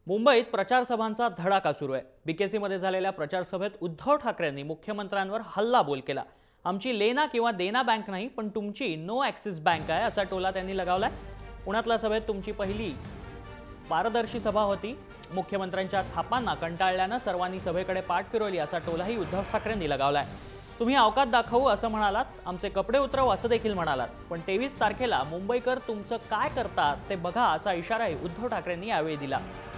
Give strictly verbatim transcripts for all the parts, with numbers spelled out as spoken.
मुंबईत प्रचार सभांचा धडाका सुरू आहे। बीकेसीमध्ये झालेल्या प्रचार सभेत उद्धव ठाकरेंनी मुख्यमंत्र्यांवर हल्लाबोल केला। आमची लेना किंवा देना बँक नाही, पण तुमची नो ॲक्सिस बँक आहे असा टोला त्यांनी लगावलाय। पुण्यातल्या सभेत तुमची पहिली पारदर्शी सभा होती। मुख्यमंत्र्यांच्या थापांना कंटाळल्यानं सर्वांनी सभेकडे पाठ फिरवली असा टोलाही उद्धव ठाकरेंनी लगावलाय। तुम्ही अवकात दाखवू असं म्हणालात, आमचे कपडे उतरव असं देखील म्हणालात, पण तेवीस तारखेला मुंबईकर तुमचं काय करतात ते बघा असा इशाराही उद्धव ठाकरेंनी यावेळी दिला।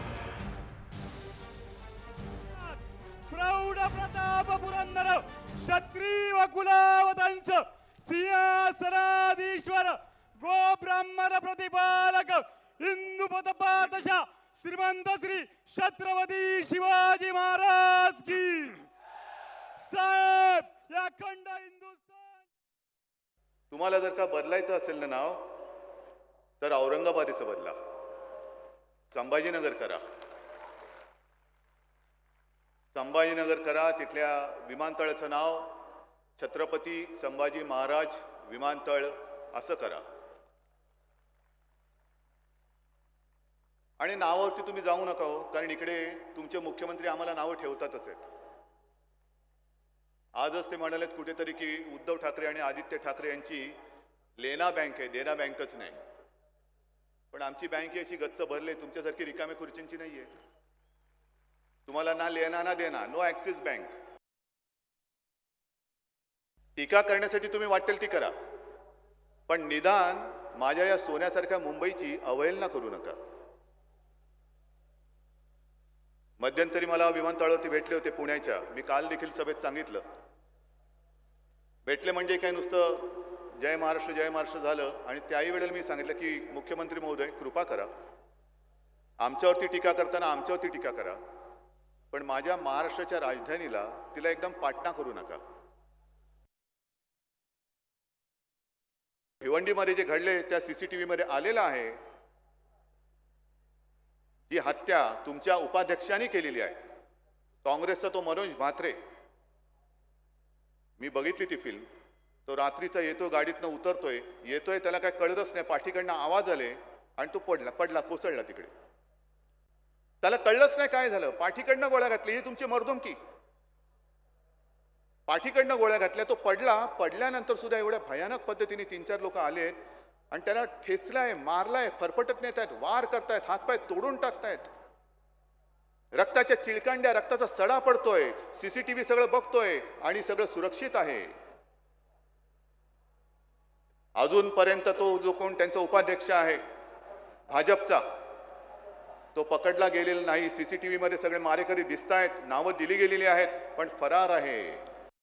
प्रौढ प्रताप पुरंदर क्षत्रिय व कुलावतंस सिंहासनाधीश्वर गो ब्राह्मण प्रतिपालक हिंदू पदपातशा श्रीमंत श्री छत्रपती शिवाजी महाराज की साहेब या अखंड हिंदुस्थान। तुम्हाला जर का बदलायचं असेल ना नाव, तर औरंगाबादीचं बदला, संभाजीनगर करा, संभाजीनगर करा। तिथल्या विमानतळाचं नाव छत्रपती संभाजी महाराज विमानतळ असं करा। आणि नावावरती तुम्ही जाऊ नका हो, कारण इकडे तुमचे मुख्यमंत्री आम्हाला नावं ठेवतातच आहेत। आजच ते म्हणालेत कुठेतरी की उद्धव ठाकरे आणि आदित्य ठाकरे यांची लेना बँक आहे, देना बँकच नाही। पण आमची बँक ही अशी गच्च भरली, तुमच्यासारखी रिकाम्या खुर्चींची नाहीये। तुम्हाला ना लेना ना देना, नो ॲक्सिस बँक। टीका करण्यासाठी तुम्ही वाटेल ती करा, पण निदान माझ्या या सोन्यासारख्या मुंबईची अवहेलना करू नका। मध्यंतरी मला विमानतळावरती भेटले होते पुण्याच्या, मी काल देखील सभेत सांगितलं, भेटले म्हणजे काय नुसतं जय महाराष्ट्र जय महाराष्ट्र झालं। आणि त्याही वेळेला मी सांगितलं की मुख्यमंत्री महोदय कृपा करा, आमच्यावरती टीका करताना आमच्यावरती टीका करा, पण माझ्या महाराष्ट्राच्या राजधानीला तिला एकदम पाटणा करू नका। भिवंडीमध्ये जे घडले त्या सीसीटीव्ही मध्ये आलेलं आहे, जी हत्या तुमच्या उपाध्यक्षांनी केलेली आहे, काँग्रेसचा तो मनोज म्हात्रे, मी बघितली ती फिल्म। तो रात्रीचा येतो, गाडीतनं उतरतोय, येतोय, त्याला काय कळतच नाही, पाठीकडनं आवाज आले आणि तो पडला पडला कोसळला तिकडे। त्याला कळलंच नाही काय झालं, पाठीकडनं गोळ्या घातली, ही तुमची मर्दुमकी। पाठीकडनं गोळ्या घातल्या, तो पडला, पडल्यानंतर सुद्धा एवढ्या भयानक पद्धतीने तीन चार लोक आलेत आणि त्याला ठेचलाय, मारलाय, फरफटत नेत आहेत, वार करतायत, हातपाय तोडून टाकतायत, रक्ताच्या चिळकांड्या, रक्ताचा सडा पडतोय, सीसीटीव्ही सगळं बघतोय आणि सगळं सुरक्षित आहे। अजूनपर्यंत तो जो कोण त्यांचा उपाध्यक्ष आहे भाजपचा, तो पकडला गेलेला नाही। सीसीटीव्ही मध्ये सगळे मारेकरी दिसतायत, नावं दिली गेलेली आहेत, पण फरार आहे।